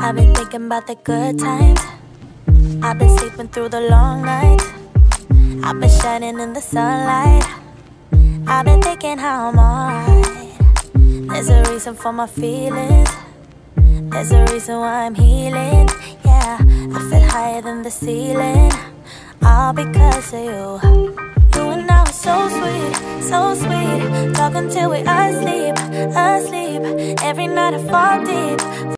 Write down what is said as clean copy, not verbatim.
I've been thinking about the good times. I've been sleeping through the long nights. I've been shining in the sunlight. I've been thinking how I'm alright. There's a reason for my feelings. There's a reason why I'm healing. Yeah, I feel higher than the ceiling, all because of you. You and I were so sweet, so sweet. Talking till we asleep, asleep. Every night I fall deep.